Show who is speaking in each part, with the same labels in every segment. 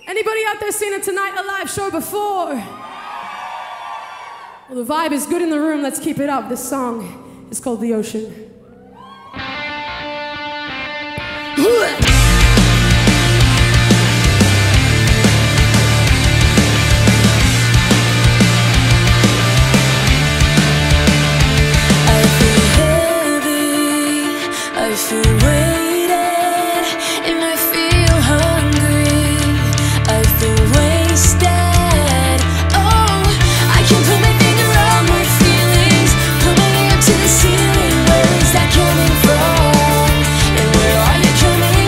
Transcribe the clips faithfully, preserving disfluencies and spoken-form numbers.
Speaker 1: Anybody out there seen it tonight, a live show before? Well, the vibe is good in the room. Let's keep it up. This song is called The Ocean.
Speaker 2: I feel weighted and I feel hungry. I feel wasted. Oh, I can put my finger on my feelings, put my ear to the ceiling. Where is that coming from? And where are you coming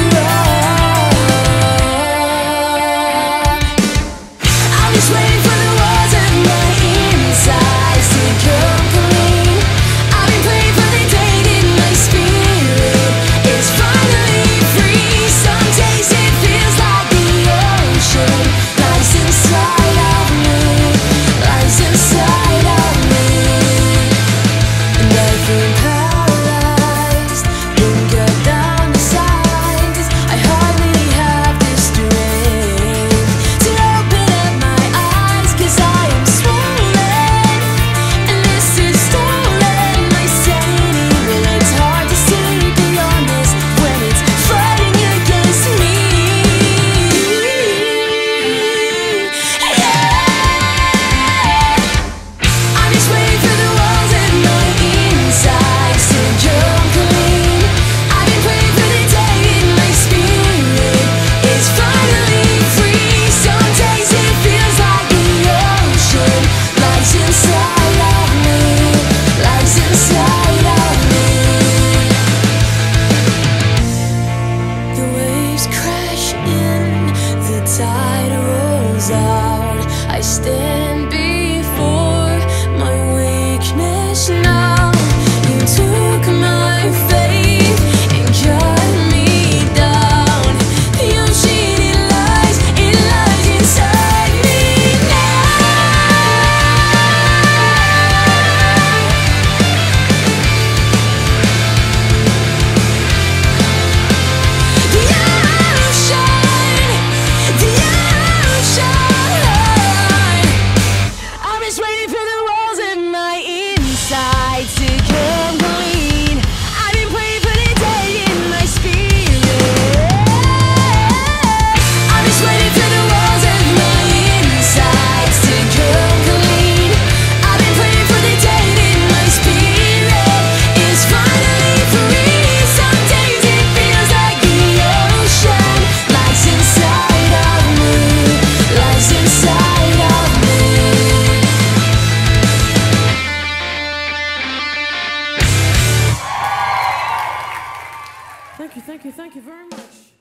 Speaker 2: from? I'm just waiting for the walls of my insides to come clean. I've been praying for the day that my spirit is finally free. Some days it feels like the ocean lies inside of me, lies inside of me. And I feel paralyzed, won't get down the sides. I hardly have the strength to open up my eyes, 'cause I am swollen and this is stolen. My sanity, well, it's hard to see beyond this when it's fighting against me. Yeah. I'm just waiting for the walls of my insides to come clean. I've been praying for the day that my spirit is finally free. Some days it feels like the ocean lies inside of me, lies inside of me. The waves crash in, the tide rolls out. I stand before my weakness now. You took my faith and cut me down. The ocean, it lies, it lies inside me now. The ocean, the ocean. I'm just waiting for the walls of my insides to come clean. I've been praying for the day in my spirit. I'm just waiting for the walls of my insides to come clean. I've been praying for the day that my spirit is finally free. Some days it feels like the ocean lies inside of me, lies inside of me.
Speaker 1: Thank you, thank you, thank you very much.